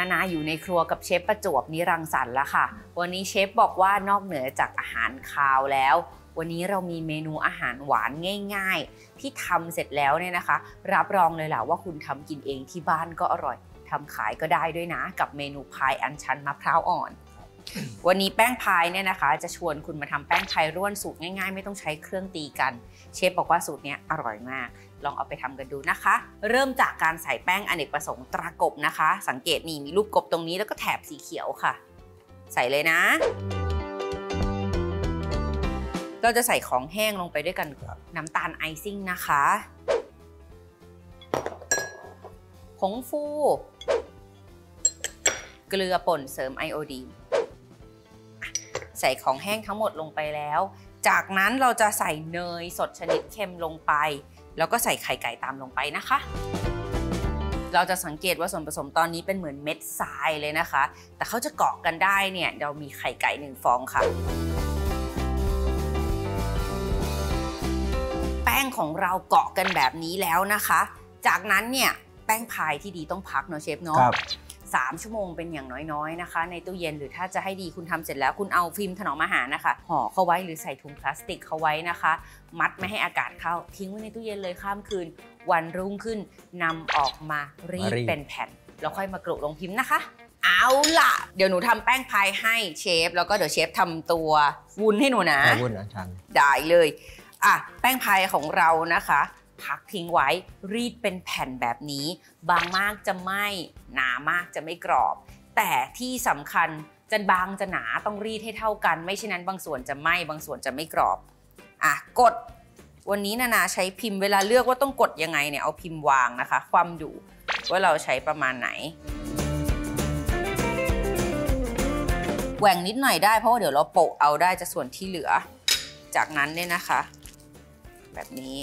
นาอยู่ในครัวกับเชฟประจวบนิรังสรรค์แล้วค่ะวันนี้เชฟบอกว่านอกเหนือจากอาหารคาวแล้ววันนี้เรามีเมนูอาหารหวานง่ายๆที่ทำเสร็จแล้วเนี่ยนะคะรับรองเลยแหละว่าคุณทำกินเองที่บ้านก็อร่อยทำขายก็ได้ด้วยนะกับเมนูพายอัญชันมะพร้าวอ่อนวันนี้แป้งพายเนี่ยนะคะจะชวนคุณมาทำแป้งพายร่วนสูตรง่ายๆไม่ต้องใช้เครื่องตีกันเชฟบอกว่าสูตรนี้อร่อยมากลองเอาไปทำกันดูนะคะเริ่มจากการใส่แป้งอเนกประสงค์ตรากบนะคะสังเกตนี่มีรูปกบตรงนี้แล้วก็แถบสีเขียวค่ะใส่เลยนะเราจะใส่ของแห้งลงไปด้วยกันน้ำตาลไอซิ่งนะคะผงฟูเกลือป่นเสริมไอโอดีนใส่ของแห้งทั้งหมดลงไปแล้วจากนั้นเราจะใส่เนยสดชนิดเค็มลงไปแล้วก็ใส่ไข่ไก่ตามลงไปนะคะเราจะสังเกตว่าส่วนผสมตอนนี้เป็นเหมือนเม็ดทรายเลยนะคะแต่เขาจะเกาะกันได้เนี่ยเรามีไข่ไก่1 ฟองค่ะแป้งของเราเกาะกันแบบนี้แล้วนะคะจากนั้นเนี่ยแป้งพายที่ดีต้องพักเนาะเชฟเนาะ3 ชั่วโมงเป็นอย่างน้อยๆนะคะในตู้เย็นหรือถ้าจะให้ดีคุณทำเสร็จแล้วคุณเอาฟิล์มถนอมอาหารนะคะห่อเข้าไว้หรือใส่ถุงพลาสติกเข้าไว้นะคะมัดไม่ให้อากาศเข้าทิ้งไว้ในตู้เย็นเลยข้ามคืนวันรุ่งขึ้นนำออกมารีดเป็นแผ่นแล้วค่อยมากรุลงพิมพ์นะคะเอาล่ะเดี๋ยวหนูทำแป้งพายให้เชฟแล้วก็เดี๋ยวเชฟทำตัววุ้นให้หนูนะวุ้นอัญชันได้เลยแป้งพายของเรานะคะพักทิ้งไว้รีดเป็นแผ่นแบบนี้บางมากจะไม่หนามากจะไม่กรอบแต่ที่สำคัญจะบางจะหนาต้องรีดให้เท่ากันไม่เช่นนั้นบางส่วนจะไหม้บางส่วนจะไม่กรอบกดวันนี้นานาใช้พิมพ์เวลาเลือกว่าต้องกดยังไงเนี่ยเอาพิมพ์วางนะคะคว่ำอยู่ว่าเราใช้ประมาณไหนแหว่งนิดหน่อยได้เพราะว่าเดี๋ยวเราโปะเอาได้จะส่วนที่เหลือจากนั้นเนี่ยนะคะแบบนี้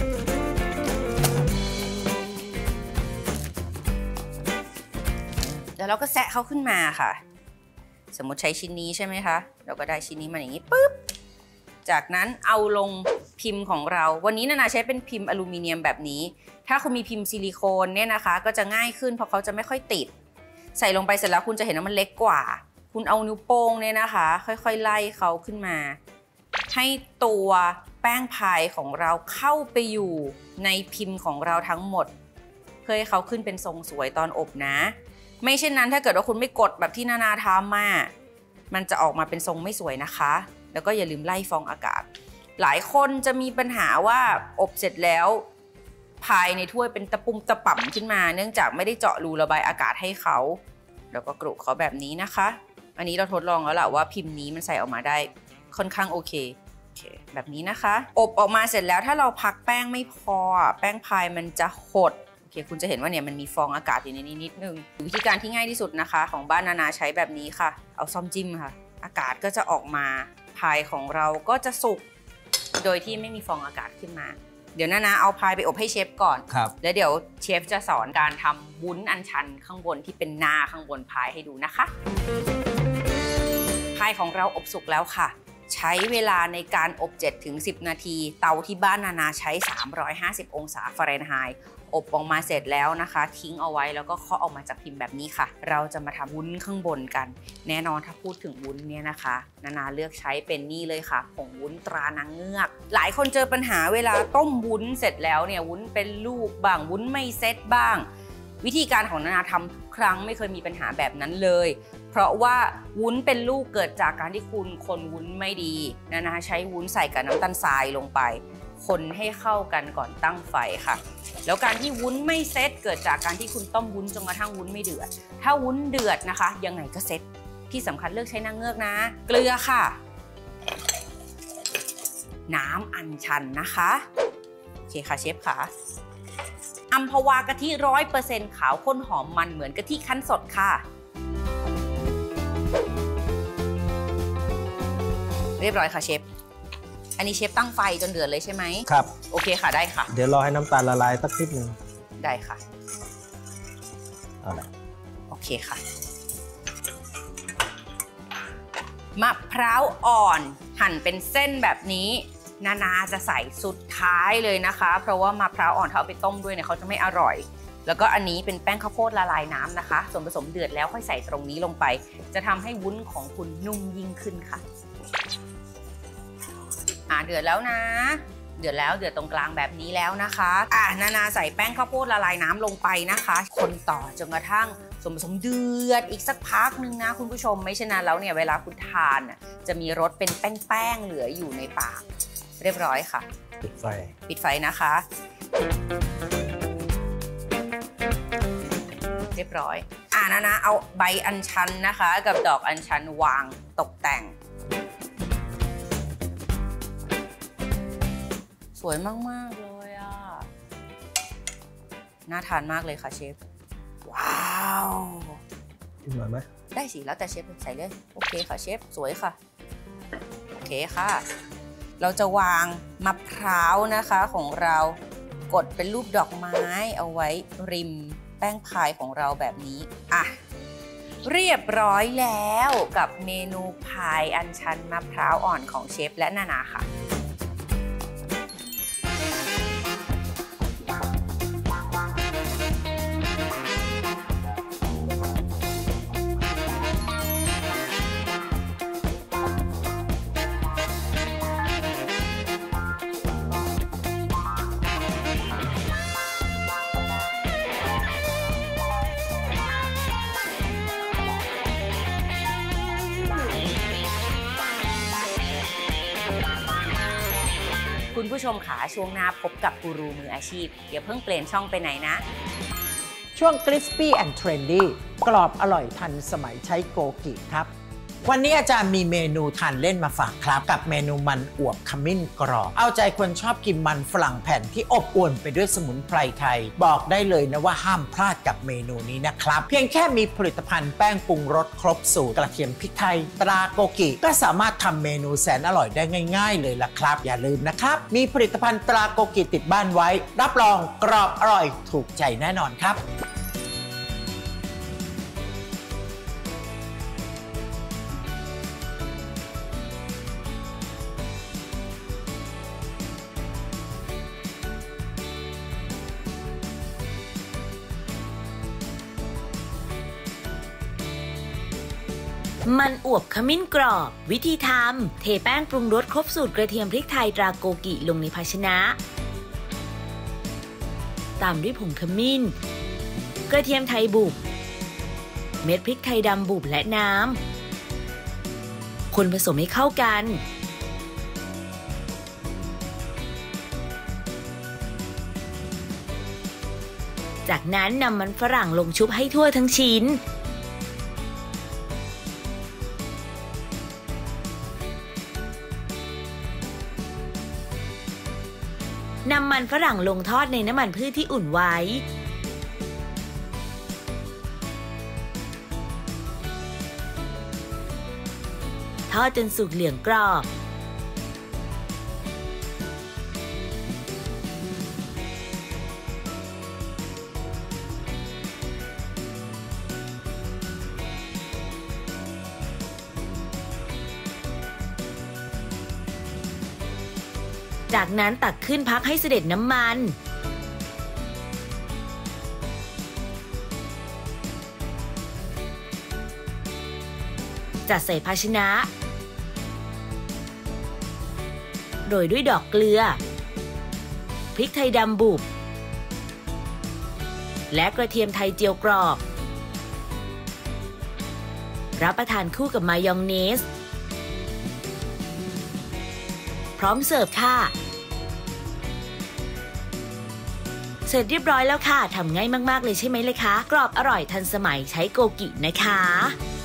แล้วเราก็แซะเขาขึ้นมาค่ะสมมติใช้ชิ้นนี้ใช่ไหมคะเราก็ได้ชิ้นนี้มาอย่างนี้ปุ๊บจากนั้นเอาลงพิมพ์ของเราวันนี้นานาใช้เป็นพิมพ์อลูมิเนียมแบบนี้ถ้าคุณมีพิมพ์ซิลิโคนเนี่ยนะคะก็จะง่ายขึ้นเพราะเขาจะไม่ค่อยติดใส่ลงไปเสร็จแล้วคุณจะเห็นว่ามันเล็กกว่าคุณเอานิ้วโป้งเนี่ยนะคะค่อยๆไล่เขาขึ้นมาให้ตัวแป้งพายของเราเข้าไปอยู่ในพิมพ์ของเราทั้งหมดเพื่อให้เขาขึ้นเป็นทรงสวยตอนอบนะไม่เช่นนั้นถ้าเกิดว่าคุณไม่กดแบบที่นานาทำมันจะออกมาเป็นทรงไม่สวยนะคะแล้วก็อย่าลืมไล่ฟองอากาศหลายคนจะมีปัญหาว่าอบเสร็จแล้วพายในถ้วยเป็นตะปุ่มตะป่ำขึ้นมาเนื่องจากไม่ได้เจาะรูระบายอากาศให้เขาแล้วก็กรุเขาแบบนี้นะคะอันนี้เราทดลองแล้วแหละว่าพิมพ์นี้มันใส่ออกมาได้ค่อนข้างโอเคแบบนี้นะคะอบออกมาเสร็จแล้วถ้าเราพักแป้งไม่พอแป้งพายมันจะหดคุณจะเห็นว่าเนี่ยมันมีฟองอากาศอยู่ในนี้นิดนึงวิธีการที่ง่ายที่สุดนะคะของบ้านนานาใช้แบบนี้ค่ะเอาซ่อมจิ้มค่ะอากาศก็จะออกมาพายของเราก็จะสุกโดยที่ไม่มีฟองอากาศขึ้นมาเดี๋ยวนานาเอาพายไปอบให้เชฟก่อนแล้วเดี๋ยวเชฟจะสอนการทำวุ้นอัญชันข้างบนที่เป็นหน้าข้างบนพายให้ดูนะคะพายของเราอบสุกแล้วค่ะใช้เวลาในการอบ 7-10 นาทีเตาที่บ้านนานาใช้350 องศาฟาเรนไฮต์อบออกมาเสร็จแล้วนะคะทิ้งเอาไว้แล้วก็เคาะออกมาจากพิมพ์แบบนี้ค่ะเราจะมาทำวุ้นข้างบนกันแน่นอนถ้าพูดถึงวุ้นเนี่ยนะคะนานาเลือกใช้เป็นนี่เลยค่ะผงวุ้นตรานางเงือกหลายคนเจอปัญหาเวลาต้มวุ้นเสร็จแล้วเนี่ยวุ้นเป็นลูกบ้างวุ้นไม่เซ็ตบ้างวิธีการของนานาทำทุกครั้งไม่เคยมีปัญหาแบบนั้นเลยเพราะว่าวุ้นเป็นลูกเกิดจากการที่คุณคนวุ้นไม่ดีนานาใช้วุ้นใส่กับน้ำตาลทรายลงไปคนให้เข้ากันก่อนตั้งไฟค่ะแล้วการที่วุ้นไม่เซ็ตเกิดจากการที่คุณต้มวุ้นจนกระทั่งวุ้นไม่เดือดถ้าวุ้นเดือดนะคะยังไงก็เซ็ตที่สำคัญเลือกใช้นางเงือกนะเกลือค่ะน้ำอัญชันนะคะโอเคค่ะเชฟค่ะอัมพวากะทิ 100% ขาวข้นหอมมันเหมือนกะทิคั้นสดค่ะเรียบร้อยค่ะเชฟอันนี้เชฟตั้งไฟจนเดือดเลยใช่ไหมครับโอเคค่ะได้ค่ะเดี๋ยวรอให้น้ำตาลละลายสักนิดนึงได้ค่ะเอาละโอเคค่ะมะพร้าวอ่อนหั่นเป็นเส้นแบบนี้นานาจะใส่สุดท้ายเลยนะคะเพราะว่ามะพร้าวอ่อนถ้าเอาไปต้มด้วยเนี่ยเขาจะไม่อร่อยแล้วก็อันนี้เป็นแป้งข้าวโพดละลายน้ำนะคะส่วนผสมเดือดแล้วค่อยใส่ตรงนี้ลงไปจะทำให้วุ้นของคุณนุ่มยิ่งขึ้นค่ะเดือดแล้วนะเดือดแล้วเดือดตรงกลางแบบนี้แล้วนะคะนานาใส่แป้งข้าวโพดละลายน้ำลงไปนะคะคนต่อจนกระทั่งส่วนผสมเดือดอีกสักพักนึงนะคุณผู้ชมไม่เช่นนั้นแล้วเนี่ยเวลาคุณทานจะมีรสเป็นแป้งเหลืออยู่ในปากเรียบร้อยค่ะปิดไฟนะคะเรียบร้อยนาเอาใบอัญชันนะคะกับดอกอัญชันวางตกแต่งสวยมากๆเลยน่าทานมากเลยค่ะเชฟว้าวกินหน่อยไหมได้สิแล้วแต่เชฟใส่เลยโอเคค่ะเชฟสวยค่ะโอเคค่ะเราจะวางมะพร้าวนะคะของเรากดเป็นรูปดอกไม้เอาไว้ริมแป้งพายของเราแบบนี้เรียบร้อยแล้วกับเมนูพายอัญชันมะพร้าวอ่อนของเชฟและนานาค่ะคุณผู้ชมขาช่วงหน้าพบกับกูรูมืออาชีพอย่าเพิ่งเปลี่ยนช่องไปไหนนะช่วง Crispy and Trendy กรอบอร่อยทันสมัยใช้โกกิครับวันนี้อาจารย์มีเมนูทานเล่นมาฝากครับกับเมนูมันอวบขมิ้นกรอบเอาใจคนชอบกินมันฝรั่งแผ่นที่อบอวลไปด้วยสมุนไพรไทยบอกได้เลยนะว่าห้ามพลาดกับเมนูนี้นะครับเพียงแค่มีผลิตภัณฑ์แป้งปรุงรสครบสูตรกระเทียมพริกไทยตราโกกิก็สามารถทำเมนูแสนอร่อยได้ง่ายๆเลยล่ะครับอย่าลืมนะครับมีผลิตภัณฑ์ตราโกกิติดบ้านไว้รับรองกรอบอร่อยถูกใจแน่นอนครับมันอวบขมิ้นกรอบวิธีทำเทแป้งปรุงรสครบสูตรกระเทียมพริกไทยตราโกกิลงในภาชนะตามด้วยผงขมิ้นกระเทียมไทยบุบเม็ดพริกไทยดำบุบและน้ำคนผสมให้เข้ากันจากนั้นนำมันฝรั่งลงชุบให้ทั่วทั้งชิ้นนำมันฝรั่งลงทอดในน้ำมันพืชที่อุ่นไว้ทอดจนสุกเหลืองกรอบจากนั้นตักขึ้นพักให้เสด็จน้ำมันจัดใส่ภาชนะโรยด้วยดอกเกลือพริกไทยดำบุบและกระเทียมไทยเจียวกรอบรับประทานคู่กับมายองเนสพร้อมเสิร์ฟค่ะเสร็จเรียบร้อยแล้วค่ะทำง่ายมากๆเลยใช่ไหมเลยคะกรอบอร่อยทันสมัยใช้โกกินะคะ